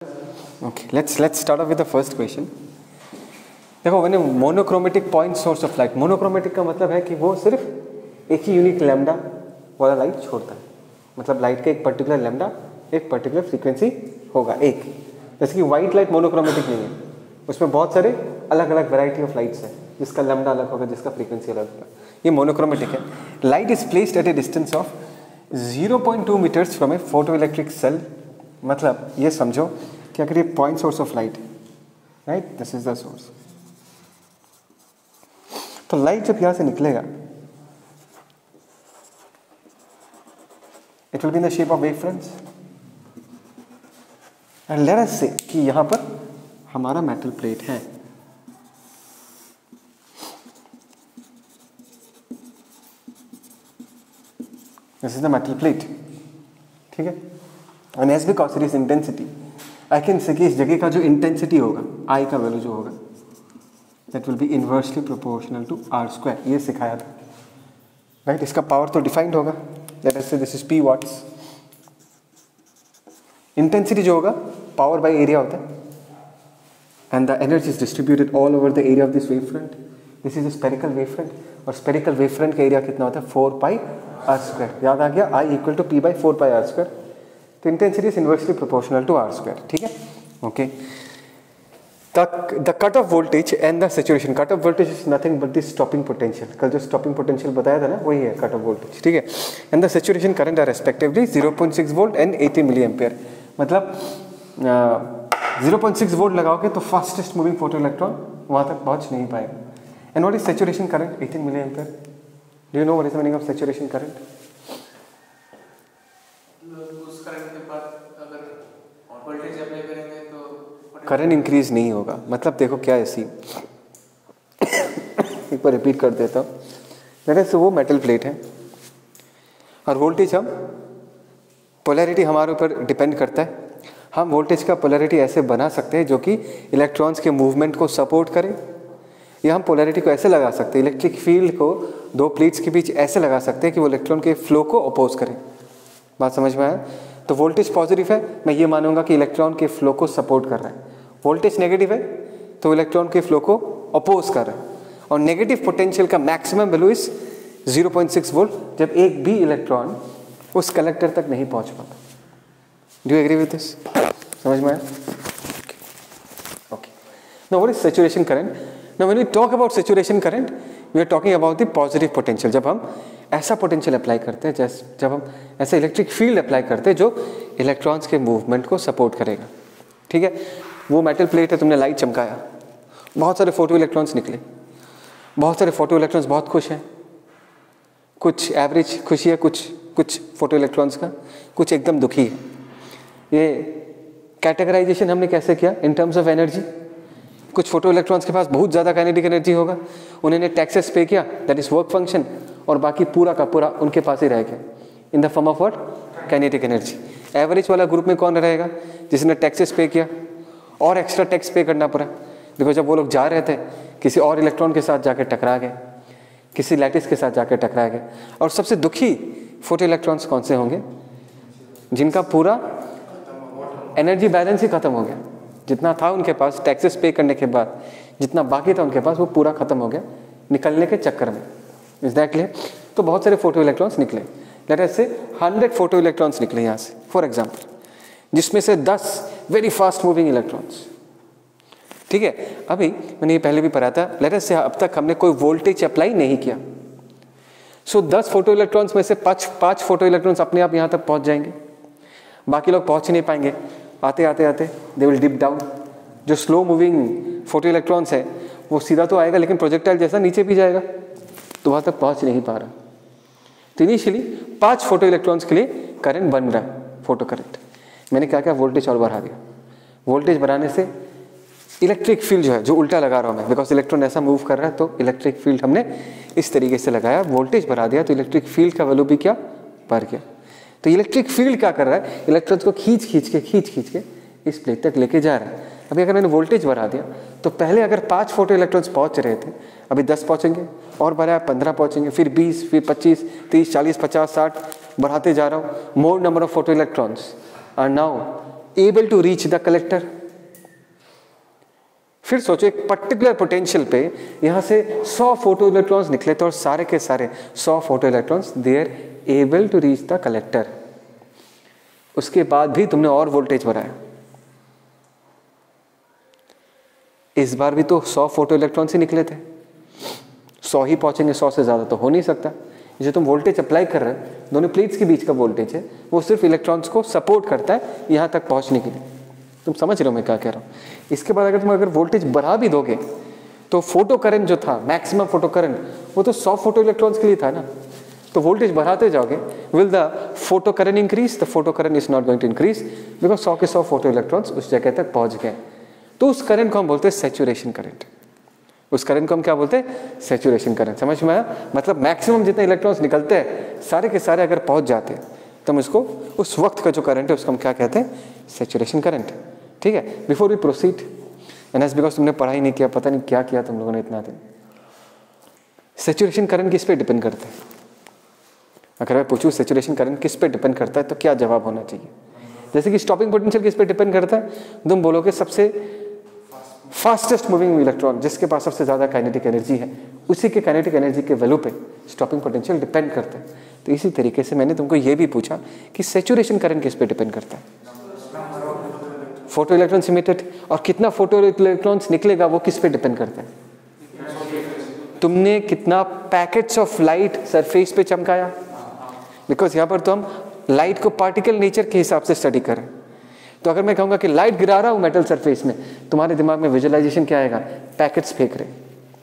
Okay, let's start off with the first question. देखो मैंने monochromatic point source of light, monochromatic का मतलब है कि वो सिर्फ एक ही यूनिक लैम्डा वाला लाइट छोड़ता है, मतलब लाइट का एक पर्टिकुलर लैम्डा एक पर्टिकुलर फ्रीक्वेंसी होगा एक। जैसे कि वाइट लाइट मोनोक्रोमेटिक नहीं है, उसमें बहुत सारे अलग अलग वैरायटी ऑफ लाइट्स है, जिसका लैम्डा अलग होगा, जिसका फ्रीक्वेंसी अलग होगा, ये मोनोक्रोमेटिक है। Light is placed at a distance of 0.2 metres from a photo electric cell. मतलब ये समझो कि अगर ये पॉइंट सोर्स ऑफ लाइट है, right, this is the source, तो लाइट जब यहां से निकलेगा it will be in the shape of wave fronts and let us say कि यहां पर हमारा मेटल प्लेट है। This is the metal plate, ठीक है। And as because it is intensity, I can say कि इस जगह का जो इंटेंसिटी होगा, आई का वैल्यू जो होगा, that will be inversely proportional to R square. ये सिखाया था, राइट। इसका पावर तो डिफाइंड होगा, let us say this is P watts. Intensity जो होगा पावर बाय एरिया होता है, and the energy is distributed all over the area of this wave front. This is a spherical wave front, और spherical wave front का area कितना होता है, 4 pi R square. याद आ गया, I equal to P by 4 pi R square. तो intensity is inversely proportional to R square, ठीक है, okay. The cut off voltage and the saturation, cut off voltage is nothing but the stopping potential. कल जो stopping potential बताया था ना, वही है कट ऑफ वोल्टेज, ठीक है। And the saturation current are respectively 0.6 volt and 80 milliampere. मतलब 0.6 वोल्ट लगाओगे तो फास्टेस्ट मूविंग फोटो इलेक्ट्रॉन वहां तक पहुंच नहीं पाएगा। And what is saturation current, 18 milliampere. Do you know what is the meaning of saturation current? उस current के बाद अगर वोल्टेज अप्लाई करेंगे तो करंट इंक्रीज नहीं होगा। मतलब देखो क्या है सी, एक बार रिपीट कर देता हूँ। जैसे वो मेटल प्लेट है और वोल्टेज, हम पोलैरिटी हमारे ऊपर डिपेंड करता है। हम वोल्टेज का पोलैरिटी ऐसे बना सकते हैं जो कि इलेक्ट्रॉन्स के मूवमेंट को सपोर्ट करे, या हम पोलैरिटी को ऐसे लगा सकते हैं, इलेक्ट्रिक फील्ड को दो प्लेट्स के बीच ऐसे लगा सकते हैं कि वो इलेक्ट्रॉन के फ्लो को अपोज करे। बात समझ में आया? तो वोल्टेज पॉजिटिव है, मैं ये मानूंगा कि इलेक्ट्रॉन के फ्लो को सपोर्ट कर रहा है। वोल्टेज नेगेटिव है तो इलेक्ट्रॉन के फ्लो को अपोज कर रहा है। और नेगेटिव पोटेंशियल का मैक्सिमम वैल्यू इज 0.6 वोल्ट, जब एक भी इलेक्ट्रॉन उस कलेक्टर तक नहीं पहुंच पाता। Do you agree with this? समझ में आया? Okay, now what is saturation current? Now when we talk about saturation current, we are talking about the positive potential. जब हम ऐसा पोटेंशियल अप्लाई करते हैं, जब हम ऐसा इलेक्ट्रिक फील्ड अप्लाई करते हैं जो इलेक्ट्रॉन्स के मूवमेंट को सपोर्ट करेगा, ठीक है। वो मेटल प्लेट है, तुमने लाइट चमकाया, बहुत सारे फोटो इलेक्ट्रॉन्स निकले, बहुत सारे फोटो इलेक्ट्रॉन्स बहुत खुश हैं, कुछ एवरेज खुशी है, कुछ फोटो इलेक्ट्रॉन्स का, कुछ एकदम दुखी है। ये कैटेगराइजेशन हमने कैसे किया इन टर्म्स ऑफ एनर्जी? कुछ फोटो इलेक्ट्रॉन्स के पास बहुत ज़्यादा काइनेटिक एनर्जी होगा, उन्होंने टैक्सेस पे किया, दैट इज वर्क फंक्शन, और बाकी पूरा का पूरा उनके पास ही रह गया in the form of what, kinetic energy. Average वाला ग्रुप में कौन रहेगा? जिसने टैक्सेस पे किया और एक्स्ट्रा टैक्स पे करना पड़ा। देखो जब वो लोग जा रहे थे किसी और इलेक्ट्रॉन के साथ जाकर टकरा गए, किसी लैटिस के साथ जाकर टकरा गए। और सबसे दुखी फोटो इलेक्ट्रॉन्स कौन से होंगे? जिनका पूरा एनर्जी बैलेंस ही खत्म हो गया, जितना था उनके पास टैक्सेस पे करने के बाद, जितना बाकी था उनके पास वो पूरा खत्म हो गया निकलने के चक्कर में। Is that clear? तो बहुत सारे फोटो इलेक्ट्रॉन्स निकले, let us say 100 photo electrons निकले यहाँ से फॉर एग्जांपल, जिसमें से 10 वेरी फास्ट मूविंग इलेक्ट्रॉन्स, ठीक है। अभी मैंने ये पहले भी पढ़ा था, लेट अस से अब तक हमने कोई वोल्टेज अप्लाई नहीं किया, सो 10 फोटो इलेक्ट्रॉन्स में से 5 फोटो इलेक्ट्रॉन्स अपने आप यहाँ तक पहुँच जाएंगे, बाकी लोग पहुँच नहीं पाएंगे, आते आते आते दे विल डिप डाउन। जो स्लो मूविंग फोटो इलेक्ट्रॉन्स है वो सीधा तो आएगा लेकिन प्रोजेक्टाइल जैसा नीचे भी जाएगा, तो वहाँ तक पहुँच नहीं पा रहा। तो इनिशियली 5 फोटो इलेक्ट्रॉन्स के लिए करंट बन रहा है, फोटो करंट। मैंने क्या क्या वोल्टेज और बढ़ा दिया। वोल्टेज बढ़ाने से इलेक्ट्रिक फील्ड जो है, जो उल्टा लगा रहा हूँ मैं, बिकॉज इलेक्ट्रॉन ऐसा मूव कर रहा है, तो इलेक्ट्रिक फील्ड हमने इस तरीके से लगाया, वोल्टेज बढ़ा दिया, तो इलेक्ट्रिक फील्ड का वैल्यू भी क्या बढ़ गया। तो इलेक्ट्रिक फील्ड क्या कर रहा है, इलेक्ट्रॉन्स को खींच खींच के इस प्लेट तक लेके जा रहा है। अभी अगर मैंने वोल्टेज बढ़ा दिया तो पहले अगर 5 फोटो इलेक्ट्रॉन्स पहुंच रहे थे, अभी 10 पहुंचेंगे, और बढ़ाया 15 पहुंचेंगे, फिर 20, फिर 25, 30, 40, 50, 60 बढ़ाते जा रहा हूँ। More number of photo electrons are now able to reach the collector. फिर सोचो एक पर्टिकुलर पोटेंशियल पे यहां से 100 फोटो इलेक्ट्रॉन्स निकले थे और सारे के सारे 100 photo electrons they are able to reach the collector. उसके बाद भी तुमने और वोल्टेज बढ़ाया, इस बार भी तो 100 फोटो इलेक्ट्रॉन्स ही निकले थे, 100 ही पहुंचेंगे, 100 से ज्यादा तो हो नहीं सकता। जो तुम वोल्टेज अप्लाई कर रहे हो दोनों प्लेट्स के बीच का वोल्टेज है, वो सिर्फ इलेक्ट्रॉन्स को सपोर्ट करता है यहां तक पहुंचने के लिए। तुम समझ रहे हो मैं क्या कह रहा हूं? इसके बाद अगर वोल्टेज बढ़ा भी दोगे तो फोटो करंट जो था, मैक्सिमम फोटो करंट, वो तो 100 फोटो इलेक्ट्रॉन्स के लिए था ना। तो वोल्टेज बढ़ाते जाओगे, will the photo current increase? The photo current is not going to increase because 100 के 100 फोटो इलेक्ट्रॉन्स उस जगह तक पहुंच गए। तो उस करंट को हम बोलते हैं सैचुरेशन करंट। उस करंट को हम क्या बोलते हैं? Saturation current. समझ में आया? मतलब मैक्सिमम जितने इलेक्ट्रॉन्स निकलते हैं सारे के सारे अगर पहुंच जाते हैं तो हम इसको, उस वक्त का जो करंट है उसको हम क्या कहते हैं? Saturation current. ठीक है, before we proceed, and as because तुमने पढ़ाई नहीं किया, पता नहीं क्या किया तुम लोगों ने इतना दिन। सैचुरेशन करंट किस पे डिपेंड करता है? अगर मैं पूछूं सैचुरेशन करंट किस पे डिपेंड करता है तो क्या जवाब होना चाहिए? जैसे कि स्टॉपिंग पोटेंशियल किस पे डिपेंड करता है? तुम बोलोगे सबसे फास्टेस्ट मूविंग इलेक्ट्रॉन जिसके पास सबसे ज्यादा काइनेटिक एनर्जी है, उसी के काइनेटिक एनर्जी के वैल्यू पे स्टॉपिंग पोटेंशियल डिपेंड करता है। तो इसी तरीके से मैंने तुमको ये भी पूछा कि सैचुरेशन करंट किस पे डिपेंड करता है? फोटो इलेक्ट्रॉन्स इमिटेड, और कितना फोटो इलेक्ट्रॉन्स निकलेगा वो किस पे डिपेंड करता है? तुमने कितना पैकेट्स ऑफ लाइट सरफेस पे चमकाया, बिकॉज यहाँ पर तो हम लाइट को पार्टिकल नेचर के हिसाब से स्टडी करें। तो अगर मैं कहूंगा कि लाइट गिरा रहा हूं मेटल सरफेस में, तुम्हारे दिमाग में विजुअलाइजेशन क्या आएगा? पैकेट्स फेंक रहे,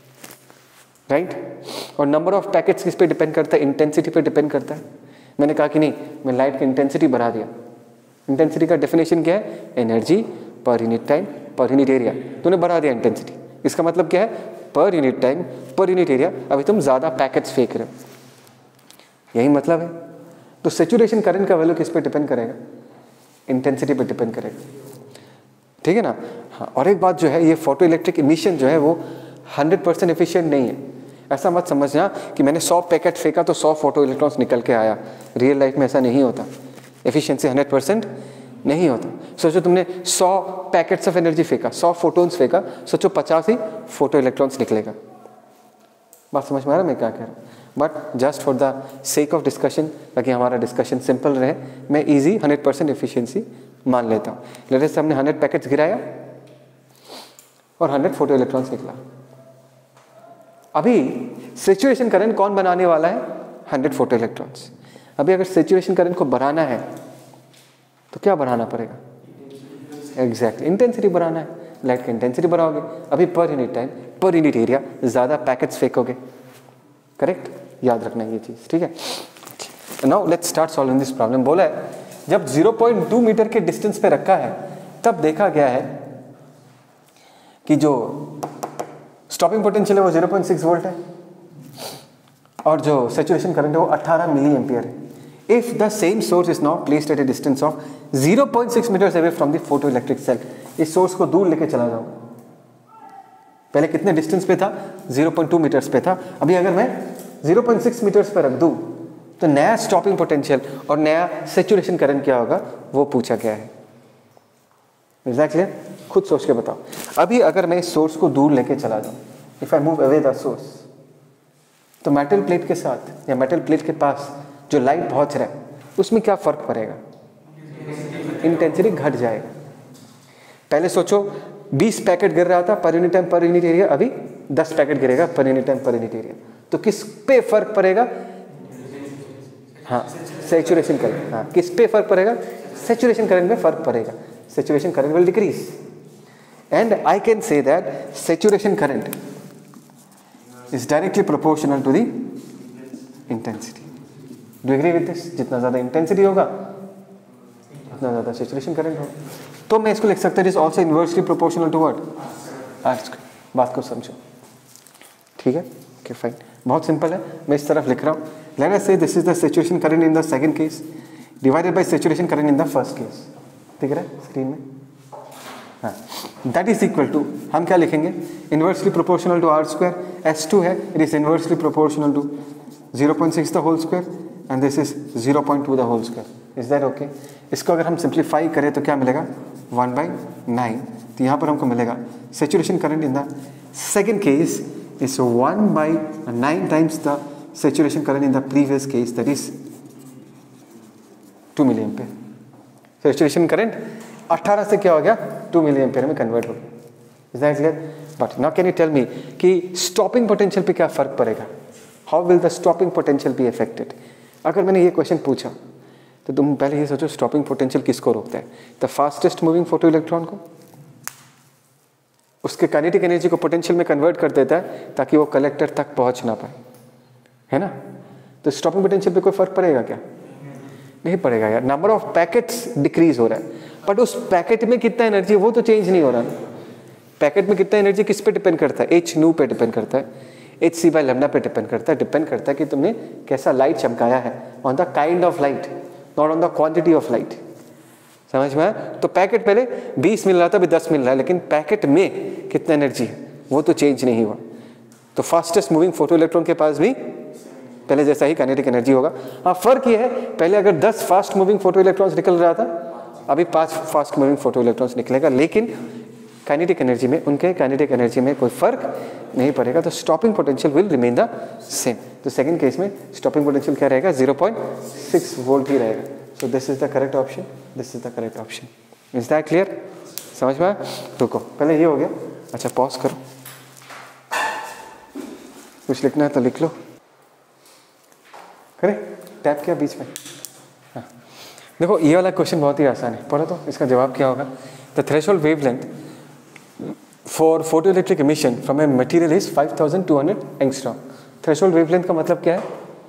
राइट? और नंबर ऑफ पैकेट्स किस पे डिपेंड करता है? इंटेंसिटी पे डिपेंड करता है। मैंने कहा कि नहीं, मैं लाइट की इंटेंसिटी बढ़ा दिया। इंटेंसिटी का डेफिनेशन क्या है? Energy per unit time per unit area. तूने बढ़ा दिया इंटेंसिटी, इसका मतलब क्या है? Per unit time per unit area. अभी तुम ज्यादा पैकेट्स फेंक रहे हो, यही मतलब है। तो सैचुरेशन करंट का वैल्यू किस पे डिपेंड करेगा? इंटेंसिटी पे डिपेंड करेगा। ठीक है ना? हाँ, और एक बात जो है, ये फोटो इलेक्ट्रिक इमिशन जो है वो 100% एफिशिएंट नहीं है। ऐसा मत समझना कि मैंने 100 पैकेट फेंका तो 100 फोटो इलेक्ट्रॉन्स निकल के आया। रियल लाइफ में ऐसा नहीं होता, एफिशिएंसी 100% नहीं होता। सोचो तुमने 100 पैकेट्स ऑफ एनर्जी फेंका, 100 फोटोन्स फेंका, सोचो 50 ही फोटो इलेक्ट्रॉन्स निकलेगा। बात समझ में आ रहा है मैं क्या कह रहा हूँ? But just for the sake of discussion, ताकि हमारा डिस्कशन सिंपल रहे, मैं इजी 100% एफिशिएंसी मान लेता हूँ। लेट्स से हमने 100 पैकेट्स गिराया और 100 फोटो इलेक्ट्रॉन्स निकला। अभी सैचुरेशन करंट कौन बनाने वाला है? 100 फोटो इलेक्ट्रॉन्स। अभी अगर सैचुरेशन करंट को बढ़ाना है तो क्या बढ़ाना पड़ेगा? एग्जैक्ट इंटेंसिटी बढ़ाना है। लाइट की इंटेंसिटी बढ़ाओगे, अभी per unit time per unit area ज्यादा पैकेट्स फेंकोगे। करेक्ट? याद रखना ये चीज, ठीक है? Now let's start solving this problem. बोला है जब 0.2 मीटर के डिस्टेंस पे रखा है तब देखा गया है कि जो स्टॉपिंग पोटेंशियल है वो 0.6 वोल्ट है और जो सैचुरेशन करंट है वो 18 मिली एम्पियर है। If the same source is now placed at a distance of 0.6 metres away from the photo electric cell, इस सोर्स को दूर लेके चला जाऊंगा। पहले कितने डिस्टेंस पे था? 0.2 मीटर्स पे था। अभी अगर मैं 0.6 मीटर्स पे रख दूं तो नया स्टॉपिंग पोटेंशियल और नया सैचुरेशन करंट क्या होगा वो पूछा गया है। एग्जैक्टली, खुद सोच के बताओ। अभी अगर मैं इस सोर्स को दूर लेके चला जाऊं, if I move away the source, तो मेटल प्लेट के साथ या मेटल प्लेट के पास जो लाइट पहुंच रहा है उसमें क्या फर्क पड़ेगा? इंटेंसिटी घट जाएगा। पहले सोचो 20 पैकेट गिर रहा था per unit time per unit area, अभी 10 पैकेट गिरेगा per unit time per unit area. तो किस पे फर्क पड़ेगा? हाँ, सैचुरेशन करंट। हाँ, किस पे फर्क पड़ेगा? सैचुरेशन करंट में फर्क पड़ेगा। Saturation current will decrease and I can say that saturation current is directly proportional to the intensity. Do agree with this? जितना ज्यादा इंटेंसिटी होगा उतना ज्यादा सैचुरेशन करंट होगा। तो मैं इसको लिख सकता हूं is also inversely proportional to what? R²। बात को समझो, ठीक है? ओके फाइन, बहुत सिंपल है। मैं इस तरफ लिख रहा हूं। Let us say this is the saturation current in the second case divided by saturation current in the first case. दिख रहा है स्क्रीन में? हाँ, दैट इज इक्वल टू, हम क्या लिखेंगे? Inversely proportional to R²। S2 है, it is inversely proportional to 0.6 the whole square and this is 0.2 the whole square. Is that okay? इसको अगर हम सिंप्लीफाई करें तो क्या मिलेगा 1/9, तो यहाँ पर हमको मिलेगा saturation current in the second case is 1/9 times the saturation current in the previous case, that is 2 milliampere. saturation current 18 से क्या हो गया 2 मिली एम्पेयर में कन्वर्ट हो गया। Is that clear? But now can you tell me कि stopping potential पे क्या फर्क पड़ेगा? How will the stopping potential be affected? अगर मैंने ये क्वेश्चन पूछा तो तुम पहले ये सोचो स्टॉपिंग पोटेंशियल किसको रोकता है? The fastest moving photo electron को, उसके काइनेटिक एनर्जी को पोटेंशियल में कन्वर्ट कर देता है ताकि वो कलेक्टर तक पहुंच ना पाए, है ना? तो स्टॉपिंग पोटेंशियल पे कोई फर्क पड़ेगा क्या? नहीं पड़ेगा यार। नंबर ऑफ पैकेट्स डिक्रीज हो रहा है, बट उस पैकेट में कितना एनर्जी वो तो चेंज नहीं हो रहा ना। पैकेट में कितना एनर्जी किस पे डिपेंड करता है? एच न्यू पे डिपेंड करता है, एच सी बाय लैम्डा पे डिपेंड करता है कि तुमने कैसा लाइट चमकाया है, on the kind of light, not on the quantity of light. समझ में आया? तो पैकेट पहले 20 मिल रहा था, अभी 10 मिल रहा है, लेकिन पैकेट में कितना एनर्जी है वो तो चेंज नहीं हुआ। तो फास्टेस्ट मूविंग फोटो इलेक्ट्रॉन के पास भी पहले जैसा ही काइनेटिक एनर्जी होगा। हाँ, फर्क ये है, पहले अगर 10 फास्ट मूविंग फोटो इलेक्ट्रॉन्स निकल रहा था, अभी 5 फास्ट मूविंग फोटो इलेक्ट्रॉन्स निकलेगा, लेकिन काइनेटिक एनर्जी में, उनके काइनेटिक एनर्जी में कोई फर्क नहीं पड़ेगा। तो stopping potential will remain the same. तो सेकंड केस में स्टॉपिंग पोटेंशियल क्या रहेगा? 0.6 वोल्ट ही रहेगा। So this is the correct option, this is the correct option. Is that clear? समझ में आया? रुको, पहले ये हो गया। अच्छा, पॉज करो, कुछ लिखना है तो लिख लो। करें टैप किया बीच में। हाँ, देखो ये वाला क्वेश्चन बहुत ही आसान है, पढ़ो तो इसका जवाब क्या होगा? The threshold wavelength for photoelectric emission from a material is 5200 angstrom. Threshold wavelength का मतलब क्या है?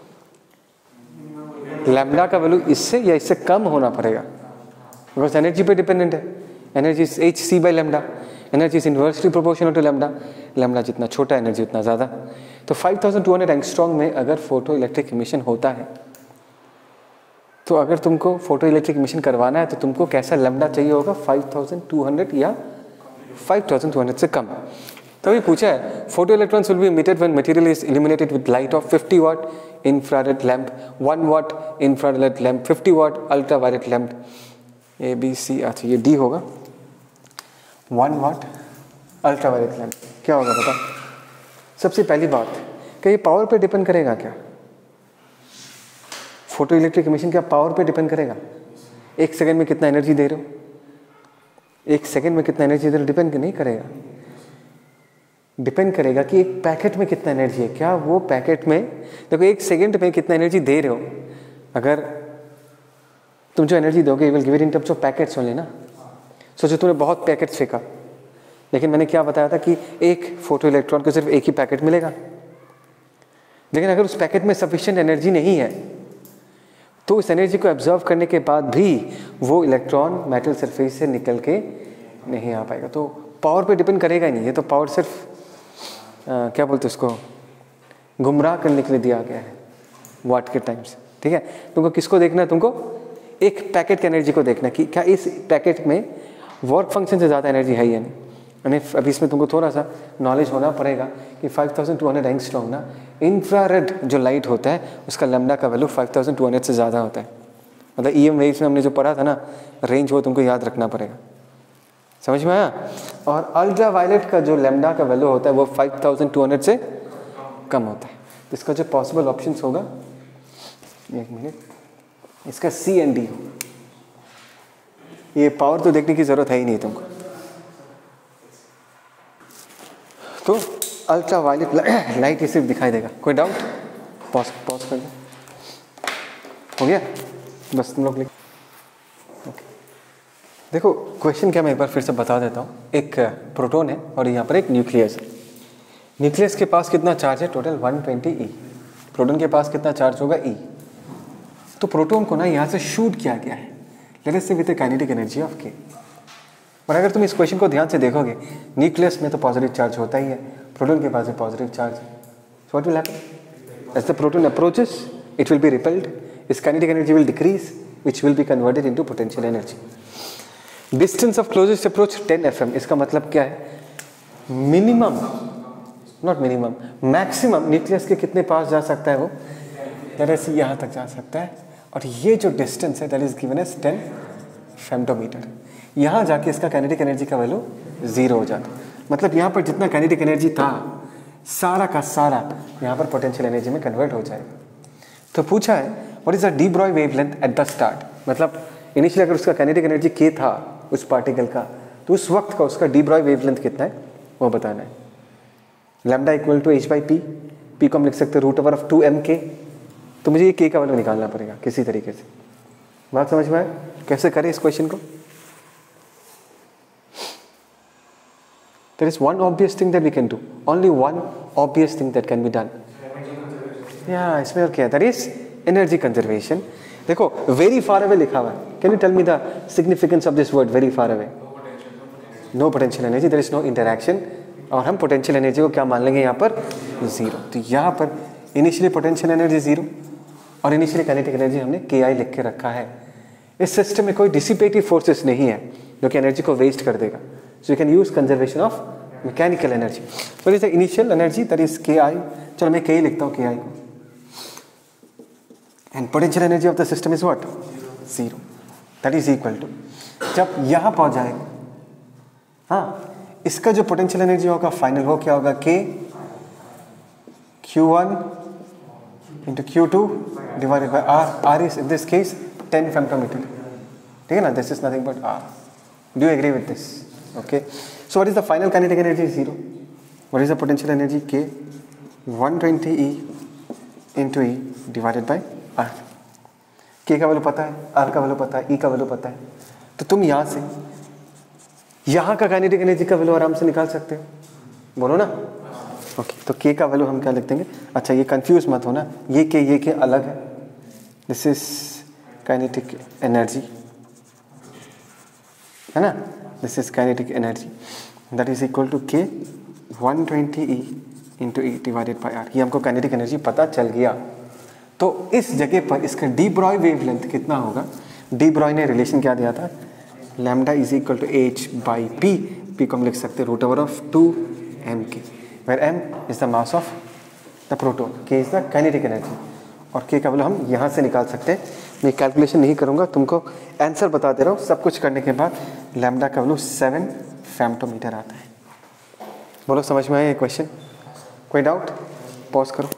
लैम्डा का वैल्यू इससे या इससे कम होना पड़ेगा, बिकॉज एनर्जी पे डिपेंडेंट है। Energy is H C by lambda, energy is inversely proportional to lambda. Lambda जितना छोटा एनर्जी उतना ज़्यादा। तो 5200 एंगस्ट्रॉम में अगर फोटो इलेक्ट्रिक एमिशन होता है, तो अगर तुमको फोटो इलेक्ट्रिक एमिशन करवाना है तो तुमको कैसा लैम्डा चाहिए होगा? 5200 या 5200 से कम। तभी पूछा है photo electrons will be emitted when material is illuminated with light of 50 watt infrared lamp, 1 watt infrared lamp, 50 watt ultraviolet lamp, A B C. अच्छा, ये डी होगा। 1 वाट अल्ट्रावायलेट लैम्प क्या होगा बता? सबसे पहली बात, क्या ये पावर पे डिपेंड करेगा क्या? फोटो इलेक्ट्रिक एमिशन क्या पावर पे डिपेंड करेगा? 1 सेकंड में कितना एनर्जी दे रहे हो, 1 सेकंड में कितना एनर्जी दे रहे हो, डिपेंड नहीं करेगा। डिपेंड करेगा कि एक पैकेट में कितना एनर्जी है। क्या वो पैकेट में, देखो 1 सेकंड में कितना एनर्जी दे रहे हो, अगर तुम जो एनर्जी दोगे you will give it in terms of packets only ना। सोचो तुमने बहुत पैकेट्स फेंका, लेकिन मैंने क्या बताया था कि एक फोटो इलेक्ट्रॉन को सिर्फ एक ही पैकेट मिलेगा, लेकिन अगर उस पैकेट में सफिशिएंट एनर्जी नहीं है तो उस एनर्जी को एब्जॉर्व करने के बाद भी वो इलेक्ट्रॉन मेटल सरफेस से निकल के नहीं आ पाएगा। तो पावर पे डिपेंड करेगा ही नहीं। ये तो पावर सिर्फ क्या बोलते उसको, गुमराह करने के लिए दिया गया है वाट के टाइम्स। ठीक है, तुमको किसको देखना है? तुमको एक पैकेट की एनर्जी को देखना कि क्या इस पैकेट में वर्क फंक्शन से ज़्यादा एनर्जी है या नहीं। यानी अभी इसमें तुमको थोड़ा सा नॉलेज होना पड़ेगा कि 5200 एंगस्ट्रॉम ना, इंफ्रारेड जो लाइट होता है उसका लैम्डा का वैल्यू 5200 से ज़्यादा होता है। मतलब EM वेव्स में हमने जो पढ़ा था ना रेंज, वो तुमको याद रखना पड़ेगा। समझ में आया? और अल्ट्रा वायलेट का जो लैम्डा का वैल्यू होता है वो 5200 से कम होता है। तो इसका जो पॉसिबल ऑप्शन होगा, 1 मिनट, इसका C एंड D होगा। ये पावर तो देखने की जरूरत है ही नहीं तुमको। तो अल्ट्रा वायलेट लाइट इसे दिखाई देगा। कोई डाउट? पॉज कर दो। हो गया? बस तुम लोग लिख। ओके, देखो क्वेश्चन क्या मैं एक बार फिर से बता देता हूँ। एक प्रोटॉन है और यहाँ पर एक न्यूक्लियस है। न्यूक्लियस के पास कितना चार्ज है? Total 120 E। प्रोटॉन के पास कितना चार्ज होगा? E। तो प्रोटॉन को ना यहाँ से शूट किया गया है, let us say with the kinetic energy of K। और अगर तुम इस क्वेश्चन को ध्यान से देखोगे, न्यूक्लियस में तो पॉजिटिव चार्ज होता ही है, प्रोटॉन के पास भी पॉजिटिव चार्ज है। So what will happen? As the proton approaches it will be repelled, it's kinetic energy will decrease which will be converted into potential energy. Distance of closest approach 10 FM। इसका मतलब क्या है? Minimum, not minimum, maximum nucleus के कितने पास जा सकता है वो? जैसे यहाँ तक जा सकता है और ये जो डिस्टेंस है that is given as 10 femtometre. यहाँ जाके इसका काइनेटिक एनर्जी का वैल्यू 0 हो जाता है। मतलब यहाँ पर जितना काइनेटिक एनर्जी था सारा का सारा यहाँ पर पोटेंशियल एनर्जी में कन्वर्ट हो जाएगा। तो पूछा है what is the de Broglie wavelength at the start, मतलब इनिशियली अगर उसका काइनेटिक एनर्जी k था उस पार्टिकल का, तो उस वक्त का उसका डी ब्रॉय वेवलेंथ कितना है वो बताना है। Lambda equal to h/p, p को हम लिख सकते हैं √2mk। तो मुझे ये k का वैल्यू निकालना पड़ेगा किसी तरीके से। बात समझ में आए कैसे करें इस क्वेश्चन को? There is one obvious thing that we can do, only one obvious thing that can be done. Yeah, इसमें और क्या है? That is energy conservation. देखो very far away लिखा हुआ है. Can you tell me the significance of this word very far away? No potential energy, there is no interaction. और हम potential energy को क्या मान लेंगे यहाँ पर? 0. तो यहाँ पर initially potential energy 0 और initially kinetic energy हमने Ki लिख के रखा है। इस सिस्टम में कोई dissipative forces नहीं है जो कि एनर्जी को वेस्ट कर देगा। So you can use conservation of mechanical energy. What is the initial energy? That is Ki. चलो मैं Ki लिखता हूँ Ki को। And potential energy of the system is what? 0. That is equal to, जब यहाँ पहुँच जाएगा, हाँ, इसका जो पोटेंशियल एनर्जी होगा फाइनल वो क्या होगा? K Q1 into Q2 divided by R. R is in this case 10 femtometer. ठीक है ना? This is nothing but R. Do you agree with this? Okay. So what is the final kinetic energy? 0. What is the potential energy? K 120 E into E divided by R. K का value पता है, R का value पता है, E का value पता है, तो तुम यहाँ से यहाँ का काइनेटिक एनर्जी का वैल्यू आराम से निकाल सकते हो। बोलो ना? ओके, तो K का वैल्यू हम क्या लिख देंगे? अच्छा ये कंफ्यूज मत होना, ये K अलग है। दिस इज काइनेटिक एनर्जी, है ना? This is kinetic energy that is equal to K 120 E into E divided by R. ये हमको kinetic energy पता चल गया। तो इस जगह पर इसका डी ब्रॉय वेवलेंथ कितना होगा? डी ब्रॉय ने रिलेशन क्या दिया था? Lambda is equal to h/p। p को हम लिख सकते हैं √2mk, where m is the mass of the proton, k is the kinetic energy और k का वैल्यू हम यहाँ से निकाल सकते हैं। मैं कैलकुलेशन नहीं करूँगा, तुमको आंसर बता दे रहा हूँ। सब कुछ करने के बाद लैम्डा का वैल्यू 7 फेम्टोमीटर आता है। बोलो समझ में आया ये क्वेश्चन? कोई डाउट? पॉज करो,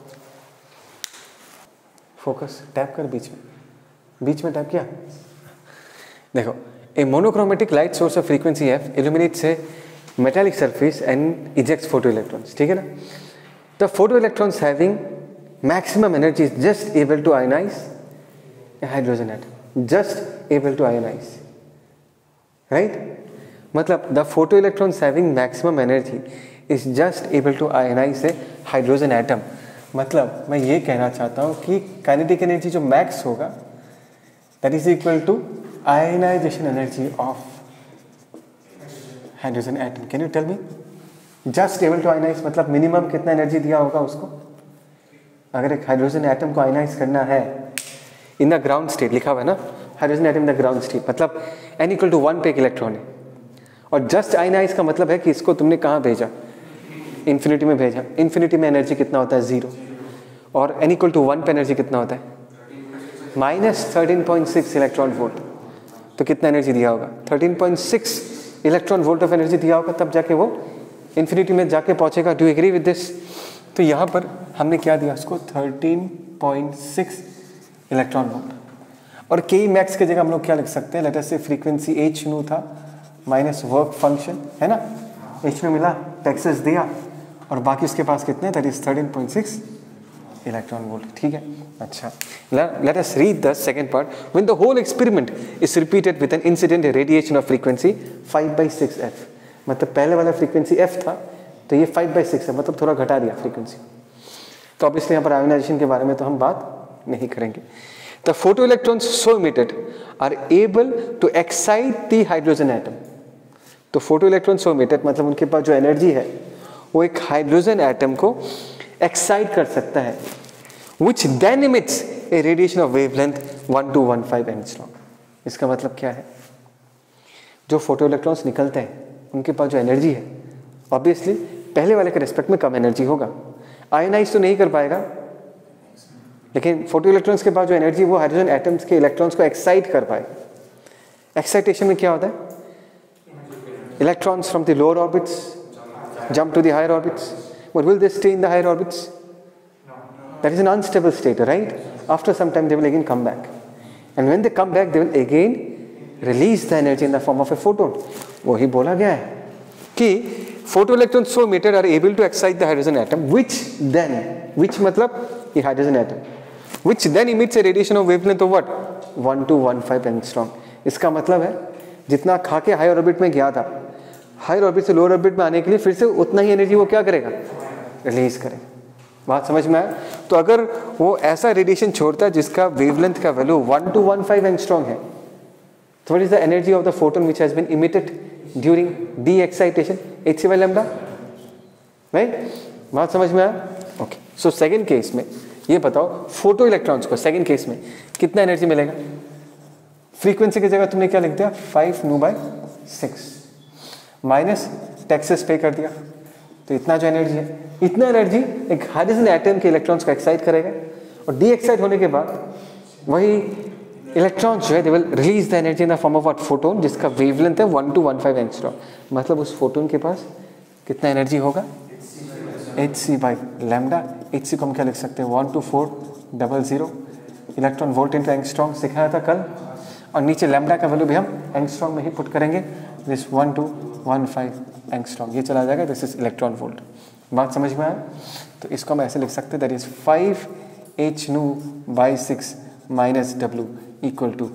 फोकस, टैप कर बीच में टैप किया। देखो, a monochromatic light source of frequency f illuminates a metallic surface and ejects photoelectrons. ठीक है ना? The photoelectrons having maximum energy is just able to ionize a hydrogen atom. Just able to ionize. Right? मतलब the photoelectrons having maximum energy is just able to ionize a hydrogen atom. मतलब मैं ये कहना चाहता हूँ कि kinetic energy जो max होगा that is equal to ionization energy of hydrogen atom. Can you tell me? Just able to ionize मतलब मिनिमम कितना एनर्जी दिया होगा उसको? अगर एक हाइड्रोजन एटम को आयनाइज करना है इन द ग्राउंड स्टेट, लिखा हुआ है ना hydrogen atom in the ground state, मतलब n इक्वल टू 1 पे एक इलेक्ट्रॉन है। और जस्ट आयनाइज का मतलब है कि इसको तुमने कहाँ भेजा? इन्फिनिटी में भेजा। इन्फिनिटी में एनर्जी कितना होता है? 0। और n इक्वल टू 1 पे एनर्जी कितना होता है? -13.6 इलेक्ट्रॉन वोल्ट। तो कितना एनर्जी दिया होगा? 13.6 इलेक्ट्रॉन वोल्ट ऑफ एनर्जी दिया होगा, तब जाके वो इन्फिनिटी में जाके पहुंचेगा। Do you agree with this? तो यहाँ पर हमने क्या दिया उसको? 13.6 इलेक्ट्रॉन वोल्ट। और के मैक्स की जगह हम लोग क्या लिख सकते हैं? Let us say frequency h nu था माइनस वर्क फंक्शन, है ना? h में मिला, टेक्सस दिया, और बाकी उसके पास कितने? That is 13.6 electron volt. ठीक है, अच्छा, let us read the second part. When the whole experiment is repeated with an incident radiation of frequency 5/6f, मतलब पहले वाला फ्रीक्वेंसी f था तो ये 5/6 है, मतलब थोड़ा घटा दिया फ्रीक्वेंसी। तो अब इसलिए यहाँ पर आयोनाइजेशन के बारे में तो हम बात नहीं करेंगे। The photo electrons so emitted are able to excite the hydrogen atom. तो फोटो इलेक्ट्रॉन सो इमिटेड मतलब उनके पास जो एनर्जी है वो एक हाइड्रोजन एटम को एक्साइट कर सकता है, which then emits a radiation of wavelength 1215 angstrom। इसका मतलब क्या है? जो फोटो इलेक्ट्रॉन्स निकलते हैं उनके पास जो एनर्जी है ऑब्वियसली पहले वाले के रिस्पेक्ट में कम एनर्जी होगा। आयनाइज तो नहीं कर पाएगा, लेकिन फोटो इलेक्ट्रॉन्स के पास जो एनर्जी वो हाइड्रोजन एटम्स के इलेक्ट्रॉन्स को एक्साइट कर पाए। एक्साइटेशन में क्या होता है? Electrons from the lower orbits jump to the higher orbits, but will they stay in the higher orbits? That is an unstable state, right? After some time they will again come back, and when they come back they will again release the energy in the form of a photon. वही बोला गया है कि photo electrons so emitted are able to excite the hydrogen atom, which मतलब ये hydrogen atom, which then emits a radiation of wavelength of what? 1 to 1.5 angstrom. इसका मतलब है जितना खा के हायर ऑर्बिट में गया था, हायर ऑर्बिट से लोअर ऑर्बिट में आने के लिए फिर से उतना ही एनर्जी वो क्या करेगा? रिलीज करेगा। बात समझ में आया? तो अगर वो ऐसा रेडिएशन छोड़ता है जिसका वेवलेंथ का वैल्यू 1 to 1.5 एंगस्ट्रॉम है, तो what is the energy of the photon which has been emitted during the excitation? hc by lambda, right? बात समझ में आया? ओके, सो सेकंड केस में ये बताओ फोटो इलेक्ट्रॉन्स को सेकंड केस में कितना एनर्जी मिलेगा? फ्रीक्वेंसी की जगह तुमने क्या लिख दिया? 5 nu by 6 माइनस टैक्सेस पे कर दिया, तो इतना जो एनर्जी है, इतना एनर्जी एक हाइड्रोजन एटम के इलेक्ट्रॉन्स को एक्साइट करेगा, और डी एक्साइट होने के बाद वही इलेक्ट्रॉन्स जो है they will release the energy in the form of what? Photon, जिसका वेवलेंथ है 1 to 1.5 एंगस्ट्रॉम। मतलब उस फोटोन के पास कितना एनर्जी होगा? hc by lambda। hc को हम क्या लिख सकते हैं? 12400 इलेक्ट्रॉन वोल्ट इंटू एंगस्ट्रॉम सिखाया था कल, और नीचे लैम्डा का वैल्यू भी हम एंगस्ट्रॉम में ही पुट करेंगे, दिस 1 to 1.5 एंगस्ट्रॉम, ये चला जाएगा, दिस इज इलेक्ट्रॉन वोल्ट। बात समझ में आया? तो इसको हम ऐसे लिख सकते हैं, that is 5 nu by 6 minus w equal to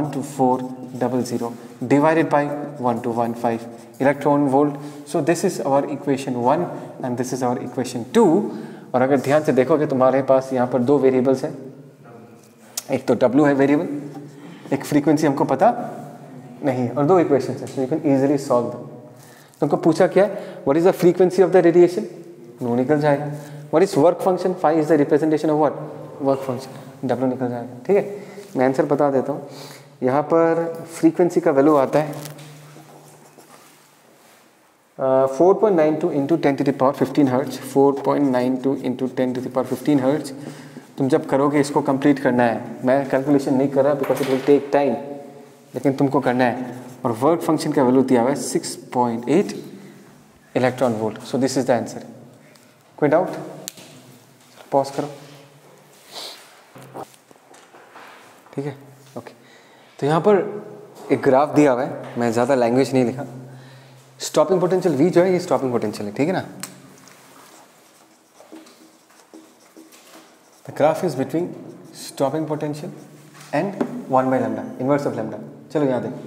12400 divided by 1 to 1.5 electron volt. So this is our equation 1 and this is our equation 2. और अगर ध्यान से देखोगे तुम्हारे पास यहाँ पर दो वेरिएबल्स हैं, एक तो w है वेरिएबल, एक फ्रीक्वेंसी हमको पता नहीं, और दो इक्वेशंस हैं, so you can easily solve them. तुमको पूछा क्या है? What is the frequency of the radiation? Nu निकल जाएगा। What is work function? Phi is the representation of what? Work function, w निकल जाएगा। ठीक है, मैं आंसर बता देता हूँ। यहाँ पर फ्रीक्वेंसी का वैल्यू आता है 4.92 इंटू 10⁻15 हर्ट्ज। 4.92 into 10⁻15 hertz. तुम जब करोगे इसको कंप्लीट करना है, मैं कैलकुलेशन नहीं कर रहा because it will take time, लेकिन तुमको करना है। और वर्क फंक्शन का वैल्यू दिया हुआ है 6.8 electron volt. So this is the answer. कोई डाउट? पॉज करो। ठीक है, ओके। तो यहाँ पर एक ग्राफ दिया हुआ है, मैं ज़्यादा लैंग्वेज नहीं लिखा। स्टॉपिंग पोटेंशियल V जो है ये स्टॉपिंग पोटेंशियल है, ठीक है ना। The graph is between stopping potential and 1 by lambda, inverse of lambda. चलो यहाँ देखो,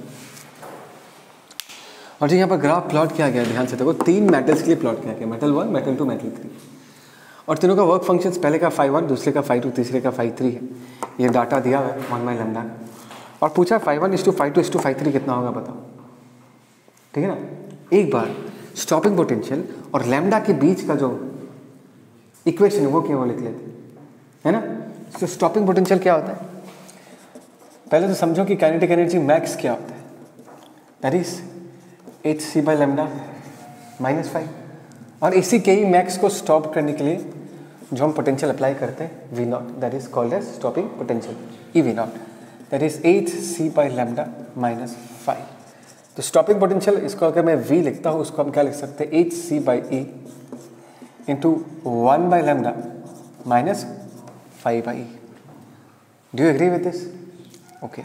और जो यहाँ पर ग्राफ प्लॉट किया गया, ध्यान से देखो, 3 मेटल्स के लिए प्लॉट किया गया, मेटल 1, मेटल 2, मेटल 3, और तीनों का वर्क फंक्शंस, पहले का φ1, दूसरे का φ2, तीसरे का φ3 है। ये डाटा दिया हुआ है 1 by लैम्डा, और पूछा φ1:φ2:φ3 कितना होगा बताओ, ठीक है ना। एक बार स्टॉपिंग पोटेंशियल और लैम्डा के बीच का जो इक्वेशन है वो केवल लिख लेते है ना। तो स्टॉपिंग पोटेंशियल क्या होता है? पहले तो समझो कि काइनेटिक एनर्जी मैक्स क्या होता है, that is hc by lambda -5, और इसी के ही मैक्स को स्टॉप करने के लिए जो हम पोटेंशियल अप्लाई करते हैं V0, that is called as stopping potential, EV0, that is hc by lambda -5। तो स्टॉपिंग पोटेंशियल, इसको अगर मैं V लिखता हूँ, उसको हम क्या लिख सकते हैं? hc by E into 1 by lambda -5 by E। Do you agree with this? Okay,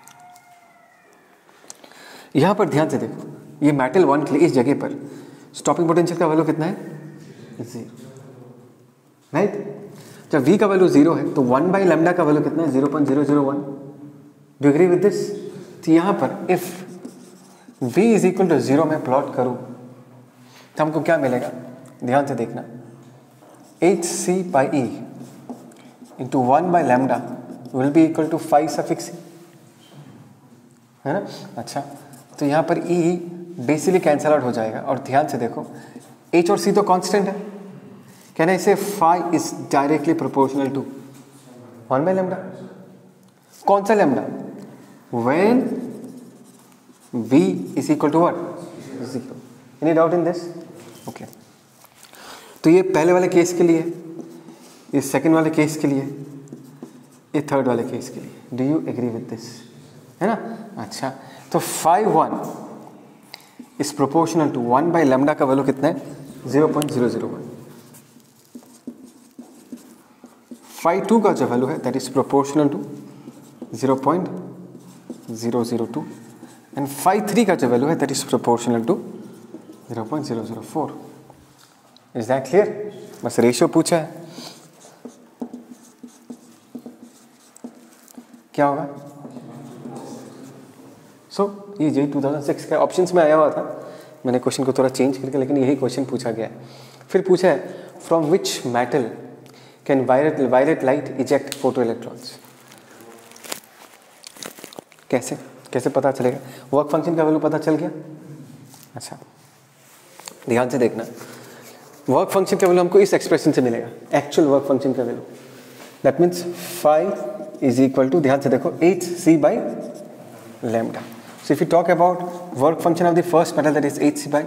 यहाँ पर ध्यान से देखो, ये मेटल 1 के लिए इस जगह पर स्टॉपिंग पोटेंशियल का वैल्यू कितना है? 0, राइट। जब V का वैल्यू 0 है तो 1 by लैम्डा का वैल्यू कितना है? 0.001। Do agree with this? तो यहाँ पर if V is equal to 0 में प्लॉट करूँ तो हमको क्या मिलेगा? ध्यान से देखना, hc by E into 1 by lambda will be equal to 5 suffix E, है ना। अच्छा, तो यहाँ पर E बेसिकली कैंसल आउट हो जाएगा, और ध्यान से देखो H और C तो कांस्टेंट है, कहना इसे phi is directly proportional to 1 by lambda. कौन सा lambda? When V is equal to what? 0। Any doubt in this? Okay, तो ये पहले वाले केस के लिए, ये सेकंड वाले केस के लिए, ये थर्ड वाले केस के लिए। Do you agree with this? है ना? अच्छा, तो phi1 is proportional to 1 by lambda का वैल्यू कितना है? 0.001। phi2 का जो वैल्यू है that is proportional to 0.002 and phi3 का जो वैल्यू है that is proportional to 0.004। Is that clear? बस रेशियो पूछा है, क्या होगा? ये JEE 2006 का ऑप्शंस में आया हुआ था, मैंने क्वेश्चन को थोड़ा चेंज करके, लेकिन यही क्वेश्चन पूछा गया है। फिर पूछा है from which metal can violet light eject photo electrons. कैसे पता चलेगा? वर्क फंक्शन का वैल्यू पता चल गया। अच्छा, ध्यान से देखना, वर्क फंक्शन का वैल्यू हमको इस एक्सप्रेशन से मिलेगा, एक्चुअल वर्क फंक्शन का value. That means phi is equal to, ध्यान से देखो, hc by lambda. So if you talk about work function of the first metal, that is hc by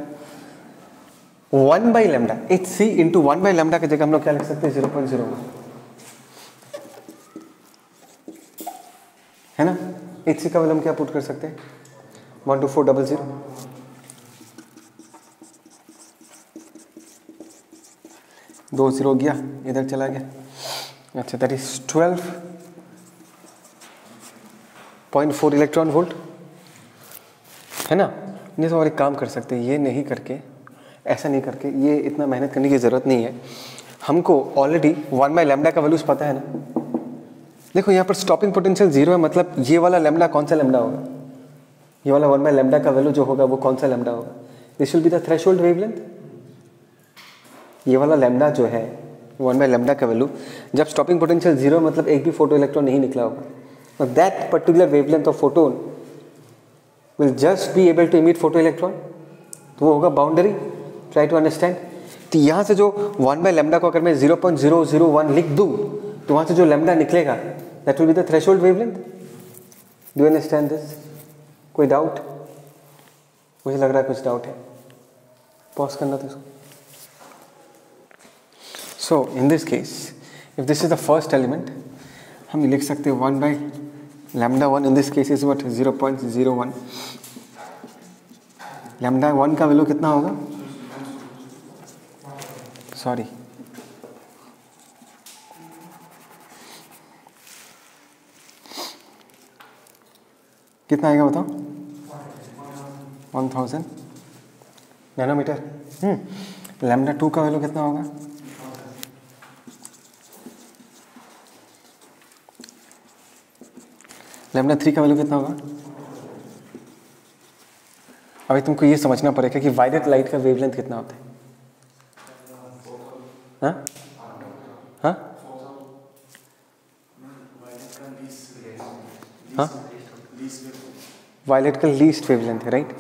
1 by lambda, hc into 1 by lambda की जगह हम लोग क्या लिख सकते हैं? 0.01, है ना? hc का वैल्यू हम क्या पुट कर सकते हैं? 12400। दो जीरो गया, इधर चला गया। अच्छा, दैट इज 12.4 इलेक्ट्रॉन वोल्ट, है ना? नहीं तो और एक काम कर सकते हैं, ये नहीं करके, ऐसा नहीं करके, ये इतना मेहनत करने की ज़रूरत नहीं है। हमको ऑलरेडी 1 बाई लैम्डा का वैल्यूज पता है ना। देखो यहाँ पर स्टॉपिंग पोटेंशियल 0 है, मतलब ये वाला लैम्डा कौन सा लैम्डा होगा? ये वाला 1 बाई लैम्डा का वैल्यू जो होगा वो कौन सा लैम्डा होगा? This will be the threshold wavelength. ये वाला लैम्डा जो है 1 बाई लैम्डा का वैल्यू, जब स्टॉपिंग पोटेंशियल 0 मतलब एक भी फोटो इलेक्ट्रॉन नहीं निकला होगा, that particular wavelength of photon will just be able to emit photo electron, तो वो होगा बाउंड्री। Try to understand. तो यहाँ से जो 1 बाई लैम्डा को अगर मैं 0.001 लिख दूँ तो वहाँ से जो लैम्डा निकलेगा that will be the threshold wavelength. Do you understand this? कोई डाउट? मुझे लग रहा है कुछ डाउट है, पॉज करना था इसको। So in this case if this is the first element, हम लिख सकते हैं 1 by lambda 1 in this case is what? 0.01। lambda 1 का वैल्यू कितना होगा? सॉरी, कितना आएगा बताओ? 1000 नैनोमीटर। lambda 2 का वैल्यू कितना होगा? लैम्डा 3 का वैल्यू कितना होगा? अभी तुमको ये समझना पड़ेगा कि वायलेट लाइट का वेवलेंथ कितना होता है। हाँ हाँ हाँ, वायलेट का लीस्ट वेवलेंथ है, राइट?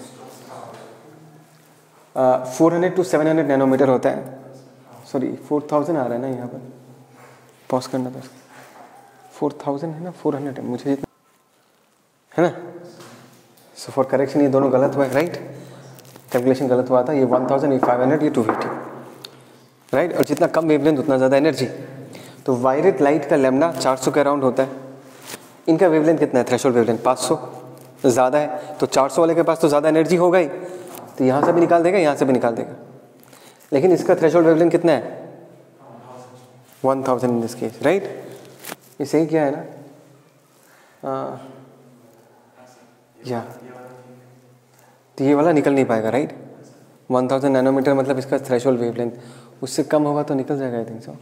400 to 700 नैनोमीटर होता है। सॉरी 4000 आ रहा है ना यहाँ पर, पॉज करना था। 4000 है ना, 400 है, मुझे जितना है ना। सो फॉर करेक्शन ये दोनों गलत हुआ है, राइट? कैलकुलेशन गलत हुआ था। ये 1000, ये 500, ये 250, राइट? और जितना कम वेवलेंथ उतना ज़्यादा एनर्जी। तो वायलेट लाइट का लैम्डा 400 के अराउंड होता है। इनका वेवलेंथ कितना है? थ्रेशोल्ड वेवलेंथ 500, ज़्यादा है। तो 400 वाले के पास तो ज़्यादा एनर्जी होगा ही, तो यहाँ से भी निकाल देगा, यहाँ से भी निकाल देगा। लेकिन इसका थ्रेशोल्ड वेवलेंथ कितना है? 1000 इन दिस केस, राइट? इसे ही क्या है ना, या तो ये वाला निकल नहीं पाएगा, राइट? 1000 नैनोमीटर मतलब इसका थ्रेशोल्ड वेवलेंथ, उससे कम होगा तो निकल जाएगा, आई थिंक सो।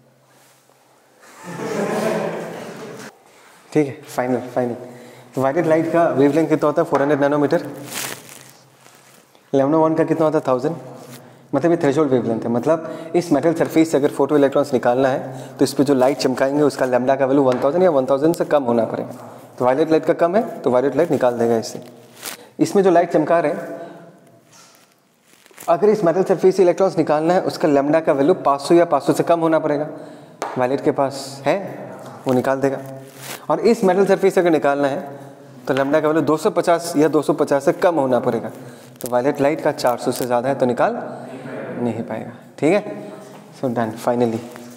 ठीक है, फाइनल। वायलेट लाइट का वेवलेंथ कितना होता है? 400 नैनोमीटर। लैम्डा 1 का कितना होता है? 1000। मतलब ये थ्रेशोल्ड वेवलेंथ है। मतलब इस मेटल सरफेस से अगर फोटो इलेक्ट्रॉन्स निकालना है तो इस पर जो लाइट चमकाएंगे उसका लैम्डा का वैल्यू 1000 या 1000 से कम होना पड़ेगा। तो वायलेट लाइट का कम है तो वायलेट लाइट निकाल देगा इससे। इसमें जो लाइट चमका रहे हैं, अगर इस मेटल सरफेस से इलेक्ट्रॉन्स निकालना है उसका लैम्डा का वैल्यू 500 या 500 से कम होना पड़ेगा। वायलेट के पास है, वो निकाल देगा। और इस मेटल सरफेस से अगर निकालना है तो लैम्डा का वैल्यू 250 या 250 से कम होना पड़ेगा। तो वायलेट लाइट का 400 से ज़्यादा है तो निकाल नहीं पाएगा। ठीक है, सो डन, फाइनली।